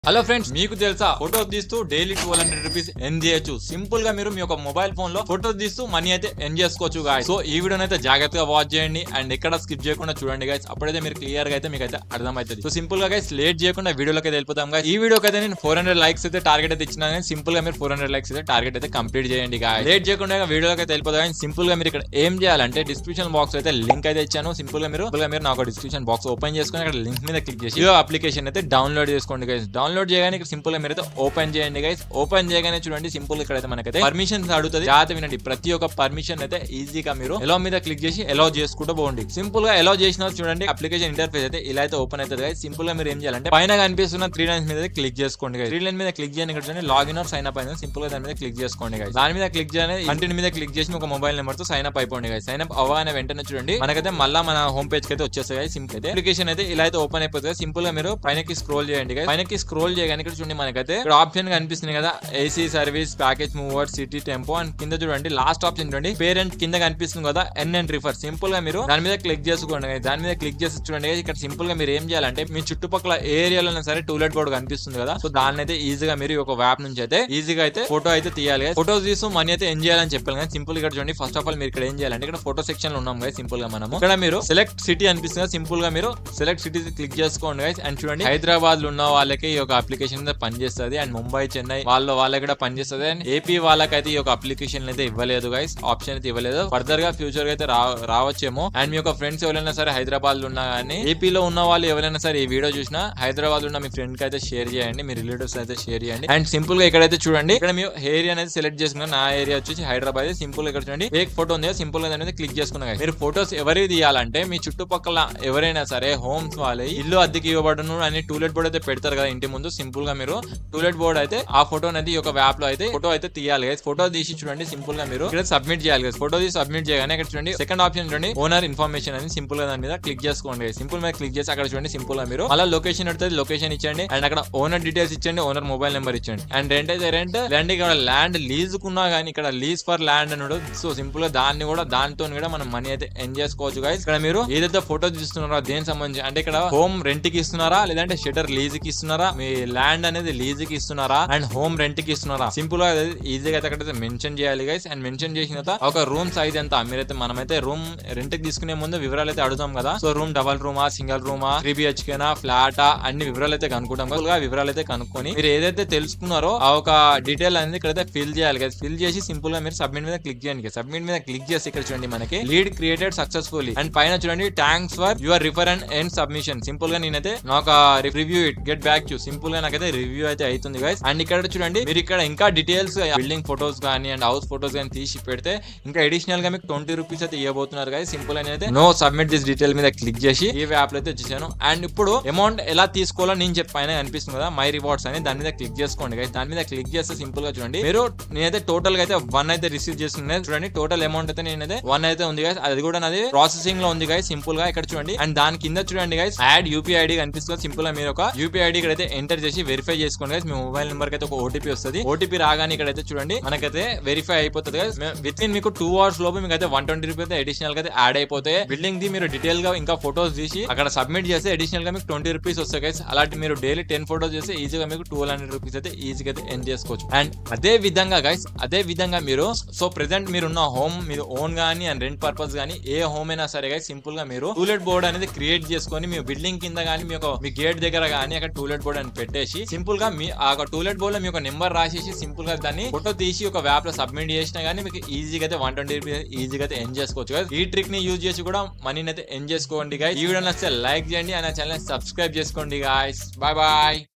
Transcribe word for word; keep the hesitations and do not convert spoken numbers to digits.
Hello friends, మీకు తెలుసా photo తీస్తూ daily twelve hundred rupees earn చేయొచ్చు. సింపుల్ గా మీరు మీ యొక్క మొబైల్ ఫోన్ లో ఫోటో తీస్తూ మనీ అయితే ఎర్న్ చేసుకోవచ్చు గాయస్. సో ఈ వీడియోని అయితే జాగ్రత్తగా వాచ్ చేయండి అండ్ ఎక్కడ స్కిప్ చేయకుండా చూడండి గైస్. అప్పుడైతే మీరు క్లియర్ గా అయితే మీకు అయితే అర్థమవుతుంది. సో సింపుల్ గా గైస్ లేట్ చేయకుండా వీడియోలోకి అయితే వెళ్ళిపోతాం గాయస్. ఈ వీడియోకి అయితే నేను ఫోర్ హండ్రెడ్ లైక్స్ అయితే టార్గెట్ అయితే ఇచ్చినా కానీ సింపుల్ గా మీరు ఫోర్ హండ్రెడ్ లైక్స్ అయితే టార్గెట్ అయితే కంప్లీట్ చేయండి గాయస్. లేట్ చేయకుండా వీడియోలోకి అయితే వెళ్ళిపోతాం. సింపుల్ గా మీరు ఇక్కడ ఏం చేయాలంటే డిస్క్రిప్షన్ బాక్స్ అయితే లింక్ అయితే ఇచ్చాను. సింపుల్ గా మీరు మీరు నాకు డిస్క్రిప్షన్ బాక్స్ ఓపెన్ చేసుకుని అక్కడ లింక్ మీద క్లిక్ చేసి ఈ అప్లికేషన్ అయితే డౌన్లోడ్ చేసుకోండి గైస్. డౌన్లోడ్ చేయగానే సింపుల్ మీరైతే ఓపెన్ చేయండి గైస్. ఓపెన్ చేయగానే చూడండి సింపుల్ ఇక్కడ అయితే మనకైతే పర్మిషన్స్ అడుగుతుంది. జాగ్రత్త వినండి, ప్రతి ఒక్క పర్మిషన్ అయితే ఈజీగా మీరు ఎలో మీద క్లిక్ చేసి ఎలో చేసుకుంటూ పోండి. సింపుల్ గా ఎలో చేసిన చూడండి అప్లికేషన్ ఇంటర్ఫేస్ అయితే ఇలా అయితే ఓపెన్ అవుతుంది గైస్. సింపుల్ గా మీరు ఏం చేయాలంటే పైన కనిపిస్తున్న త్రీ లైన్స్ మీద క్లిక్ చేసుకోండి గైస్. త్రీ లైన్ మీద క్లిక్ చేయండి. ఇక్కడ చూడండి లాగిన్ ఆర్ సైన్ అప్ అయిన సింపుల్ గా దాని మీద క్లిక్ చేసుకోండి గైస్. దాని మీద క్లిక్ చేయాలి. కంటిన్యూ మీద క్లిక్ చేసి ఒక మొబైల్ నెంబర్ తో సైన్ అప్ అయిపోండి గైస్. సైన్ అప్ అవ్వగానే వెంటనే చూడండి మనకైతే మళ్ళీ మన హోమ్ పేజ్ కి అయితే వచ్చేస్తాయి గైస్. సింపుల్ అయితే అప్లికేషన్ అయితే ఇలా అయితే ఓపెన్ అయిపోతుంది. సింపుల్ గా మీరు పైనకి స్క్రోల్ చేయండి గైస్. పైనకి స్క్రోల్ చేయగానే ఇక్కడ చూడండి మనకైతే ఇక్కడ ఆప్షన్ కనిపిస్తుంది కదా, AC service, package mover, city tempo and కింద చూడండి లాస్ట్ ఆప్షన్ చూడండి పేరెంట్ కింద కనిపిస్తుంది కదా, ఎన్ అండ్ రిఫర్. సింపుల్ గా మీరు దాని మీద క్లిక్ చేసుకోండి. దాని మీద క్లిక్ చేసి చూడండి ఇక్కడ సింపుల్ గా మీరు ఏం చేయాలంటే మీ చుట్టుపక్కల ఏరియాలో సరే టూలెట్ బోర్డు కనిపిస్తుంది కదా, సో దాన్ని అయితే ఈజీగా మీరు ఒక యాప్ నుంచి అయితే ఈజీగా అయితే ఫోటో అయితే తీయాలి. ఫోటోస్ తీస్తూ మనీ అయితే ఎంజాయ్ చేయాలని చెప్పాలి కదా. సింపుల్ ఇక్కడ చూడండి ఫస్ట్ ఆఫ్ ఆల్ మీరు ఇక్కడ ఏం చేయాలంటే ఇక్కడ ఫోటో సెక్షన్ లో ఉన్నాం కదా. సింపుల్ గా మనము ఇక్కడ మీరు సెలెక్ట్ సిటీ అనిపిస్తుంది. సింపుల్ గా మీరు సెలెక్ట్ సిటీ క్లిక్ చేసుకోండి గైస్. అండ్ చూడండి హైదరాబాద్ లో ఉన్న వాళ్ళకి ఈ యొక్క అప్లికేషన్ పనిచేస్తుంది అండ్ ముంబై, చెన్నై వాళ్ళ వాళ్ళకి కూడా పనిచేస్తుంది. అండ్ ఏపీ వాళ్ళకైతే ఈ యొక్క అప్లికేషన్ అయితే ఇవ్వలేదు గైస్, ఆప్షన్ అయితే ఇవ్వలేదు. ఫర్దర్ గా ఫ్యూచర్ గా అయితే రావచ్చేమో. అండ్ మీ యొక్క ఫ్రెండ్స్ ఎవరైనా సరే హైదరాబాద్ లో ఉన్నా కానీ ఏపీలో ఉన్న వాళ్ళు ఎవరైనా సరే ఈ వీడియో చూసినా హైదరాబాద్ లో ఉన్న మీ ఫ్రెండ్ కి అయితే షేర్ చేయండి, మీ రిలేటివ్స్ అయితే షేర్ చేయండి. అండ్ సింపుల్ గా ఇక్కడైతే చూడండి ఇక్కడ మీ ఏరియా అనేది సెలెక్ట్ చేసుకున్నా. నా ఏరియా వచ్చేసి హైదరాబాద్. సింపుల్ ఇక్కడ చూడండి ఫేక్ ఫోటో ఉంది, సింపుల్ గా దాని మీద క్లిక్ చేసుకున్నా. మీరు ఫోటోస్ ఎవరికి తీయాలంటే మీ చుట్టుపక్కల ఎవరైనా సరే హోమ్స్ వాళ్ళే ఇల్లు అద్దెకి ఇవ్వబడును అని టూలెట్ బోర్డ్ అయితే పెడతారు కదా ఇంటి ముందు. సింపుల్ గా మీరు టూలెట్ బోర్డ్ అయితే ఆ ఫోటో అనేది ఒక యాప్ లో అయితే ఫోటో అయితే తీయాలి గైస్. ఫోటో తీసి చూడండి సింపుల్ గా మీరు ఇక్కడ సబ్మిట్ చేయాలి గైస్. ఫోటో తీసి సబ్మిట్ చేయగానే ఇక్కడ చూడండి సెకండ్ ఆప్షన్ చూడండి ఓనర్ ఇన్ఫర్మేషన్ అని సింపుల్ గా దాని మీద క్లిక్ చేసుకోండి. సింపుల్ మీద క్లిక్ చేసి అక్కడ చూడండి సింపుల్ గా మీరు అలా లొకేషన్ అడుగుతుంది, లొకేషన్ ఇచ్చండి అండ్ అక్కడ ఓనర్ డీటెయిల్స్ ఇచ్చండి, ఓనర్ మొబైల్ నెంబర్ ఇచ్చండి. అండ్ రెంట్ అయితే రెంట్ ల్యాండ్ ఇక్కడ ల్యాండ్ లీజ్ కున్నా కానీ ఇక్కడ లీజ్ ఫర్ ల్యాండ్ అని. సో సింపుల్ గా దాన్ని కూడా దాంతో కూడా మనం మనీ అయితే ఎర్న్ చేసుకోవచ్చు గైస్. ఇక్కడ మీరు ఏదైతే ఫోటో తీస్తున్నారో దేనికి సంబంధించి అంటే ఇక్కడ హోమ్ రెంట్ కి ఇస్తున్నారా లేదంటే షటర్ లీజ్ కి ఇస్తున్నారా, మీ ల్యాండ్ అనేది లీజ్ కి ఇస్తున్నారా అండ్ హోమ్ రెంట్ కి ఇస్తున్నారా, సింపుల్ గా ఈజీగా అయితే అక్కడ మెన్షన్ చేయాలి గైస్. అండ్ మెన్షన్ చేసిన తర్వాత ఒక రూమ్ సైజ్ ఎంత మీరైతే మనమైతే రూమ్ రెంట్ కి తీసుకునే ముందు వివరాలు అయితే అడుగుతాం కదా. సో రూమ్ డబల్ రూమా, సింగిల్ రూమా, త్రీ బిహెచ్కేనా, ఫ్లాటా అన్ని వివరాలు అయితే కనుక్కుంటాం కదా. వివరాలు అయితే కనుక్కొని మీరు ఏదైతే తెలుసుకున్నారో ఆ ఒక డీటెయిల్ అనేది ఇక్కడైతే ఫిల్ చేయాలి కదా. ఫిల్ చేసి సింపుల్ గా మీరు సబ్మిట్ మీద క్లిక్ చేయండి. సబ్మిట్ మీద క్లిక్ చేసి ఇక్కడ చూడండి మనకి లీడ్ క్రియేటెడ్ సక్సెస్ఫుల్లీ అండ్ పైన చూడండి thanks for your refer and end submission. Simple గా నేనైతే నాకు review it get back to simple గా నాకైతే రివ్యూ అయితే అవుతుంది గైస్. అండ్ ఇక్కడ చూడండి మీరు ఇక్కడ ఇంకా డీటెయిల్స్ బిల్డింగ్ ఫోటోస్ కానీ అండ్ హౌస్ ఫోటోస్ కానీ తీసి పెడితే ఇంకా అడిషనల్ గా మీకు ట్వంటీ రూపీస్ అయితే ఇవ్వబోతున్నారు గైస్. సింపుల్ అని అయితే నో సబ్మిట్ దిస్ డీటెయిల్ మీద క్లిక్ చేసి ఈ యాప్ లో అయితే వచ్చేసాను. అండ్ ఇప్పుడు అమౌంట్ ఎలా తీసుకోవాలో నేను చెప్పి పైన కనిపిస్తుంది కదా మై రివార్డ్స్ అని, దాని మీద క్లిక్ చేసుకోండి గైస్. దాని మీద క్లిక్ చేస్తే సింపుల్ గా చూడండి మీరు నేనైతే టోటల్ గా అయితే వన్ అయితే రిసీవ్ చేస్తున్నాను. చూడండి టోటల్ అమౌంట్ అయితే నేనైతే వన్ అయితే ఉంది గైస్. అది కూడా నాది ప్రాసెసింగ్ లో ఉంది గైస్. సింపుల్ గా ఇక్కడ చూడండి అండ్ దాని కింద చూడండి గైస్ యాడ్ యూపీ ఐడి కనిపిస్తుంది. సింపుల్ గా మీరు ఒక యూపీ ఐడి ఇక్కడ అయితే ఎంటర్ చేసి వెరిఫై చేసుకోండి గైస్. మీ మొబైల్ నెంబర్ కి అయితే ఒక ఓటీపీ వస్తుంది. ఓటీపీ రాగానే ఇక్కడైతే చూడండి మనకైతే వెరిఫై అయిపోతుంది గైస్. విత్ ఇన్ మీకు టూ అవర్స్ లోపు మీకు అయితే వన్ ట్వంటీ రూపీస్ అడిషనల్ గా అయితే యాడ్ అయిపోతాయి. బిల్డింగ్ ది మీరు డీటెయిల్ గా ఇంకా ఫోటోస్ తీసి అక్కడ సబ్మిట్ చేస్తే అడిషనల్ గా మీకు ట్వంటీ రూపీస్ వస్తాయి గైస్. అలాంటి మీరు డైలీ టెన్ ఫోటోస్ చేస్తే ఈజీగా మీకు టూ హండ్రెడ్ రూపీస్ అయితే ఈజీగా అయితే ఎర్న్ చేసుకోవచ్చు. అండ్ అదే విధంగా గైస్ అదే విధంగా మీరు సో ప్రెసెంట్ మీరు ఉన్న హోమ్ మీరు ఓన్ గానీ అండ్ రెంట్ పర్పస్ గానీ ఏ హోమ్ అయినా సరే గైస్ సింపుల్ గా మీరు టూలెట్ బోర్డ్ అనేది క్రియేట్ చేసుకొని మీ బిల్డింగ్ కింద గానీ మీ మీ గేట్ దగ్గర గానీ అక్కడ టూలెట్ బోర్డ్ అని పెట్టేసి సింపుల్ గా మీ ఆ టూలెట్ బోర్డ్ లో మీ ఒక నెంబర్ రాసేసి సింపుల్ గా దాన్ని ఫోటో తీసి ఒక యాప్ లో సబ్మిట్ చేసినా గానీ మీకు ఈజీగా అయితే వన్ ట్వంటీ రూపీస్ ఈజీగా అయితే ఎర్న్ చేసుకోవచ్చు గైస్. ఈ ట్రిక్ ని యూజ్ చేసి కూడా మనీని అయితే ఎర్న్ చేసుకోండి గైస్. ఈ వీడియో నచ్చితే లైక్ చేయండి అండ్ ఛానల్ సబ్స్క్రైబ్ చేసుకోండి గైస్. Bye bye.